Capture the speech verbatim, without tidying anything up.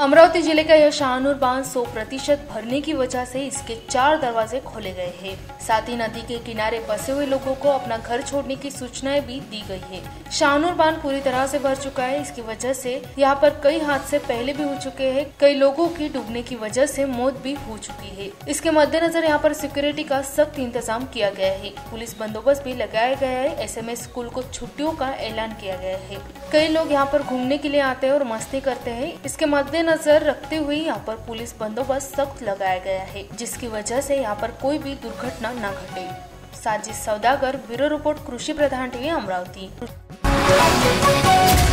अमरावती जिले का यह शाहनूर बांध सौ प्रतिशत भरने की वजह से इसके चार दरवाजे खोले गए हैं। साथ ही नदी के किनारे बसे हुए लोगों को अपना घर छोड़ने की सूचनाएं भी दी गई है। शाहनूर बांध पूरी तरह से भर चुका है। इसकी वजह से यहाँ पर कई हादसे पहले भी हो चुके हैं। कई लोगों की डूबने की वजह से मौत भी हो चुकी है। इसके मद्देनजर यहाँ पर सिक्योरिटी का सख्त इंतजाम किया गया है। पुलिस बंदोबस्त भी लगाया गया है। ऐसे में स्कूल को छुट्टियों का ऐलान किया गया है। कई लोग यहाँ पर घूमने के लिए आते हैं और मस्ती करते हैं। इसके मद्देनजर नजर रखते हुए यहाँ पर पुलिस बंदोबस्त सख्त लगाया गया है, जिसकी वजह से यहाँ पर कोई भी दुर्घटना न घटे। साजिद सौदागर, ब्यूरो रिपोर्ट, कृषि प्रधान टीवी, अमरावती।